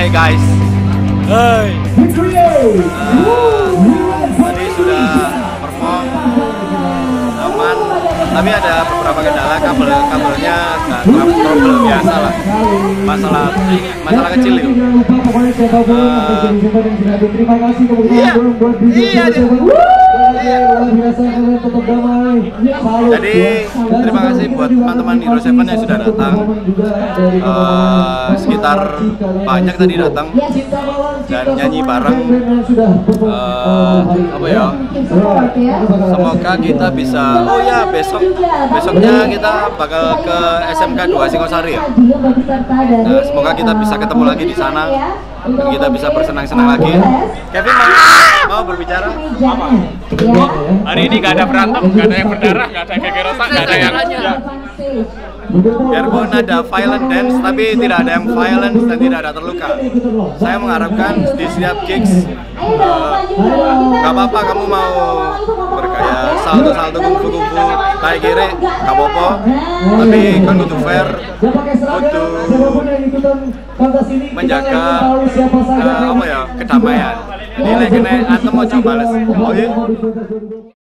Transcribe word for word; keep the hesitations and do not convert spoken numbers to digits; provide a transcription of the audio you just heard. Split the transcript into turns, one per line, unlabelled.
Hai guys. Hai. Uh, tadi sudah perform aman, tapi ada beberapa kendala, kabel kabelnya nggak trouble biasa lah. Masalah masalah kecil itu. Uh, iya, iya. Jadi terima kasih buat teman-teman Hero tujuh yang sudah datang. Uh, sekitar banyak tadi datang dan nyanyi bareng. Uh, apa ya? Semoga kita bisa. Oh ya, besok besoknya kita bakal ke S M K dua Singosari ya. Nah, semoga kita bisa ketemu lagi di sana dan kita bisa bersenang-senang lagi. Kevin mau, mau berbicara?
Apa? Hari ini nggak ada berantem, nggak ada yang berdarah, nggak ada yang geger otak, nggak ada yang ya.
Biarpun ada violent dance, tapi tidak ada yang violence dan tidak ada terluka. Saya mengharapkan di setiap gigs, nggak uh, apa-apa kamu mau bergaya salto-salto kungfu-kungfu, tarik kiri, nggak apa-apa. Tapi kan kudu fair, kudu menjaga uh, apa ya, kedamaian. Ini lagi nih antem mau coba les. Oh iya.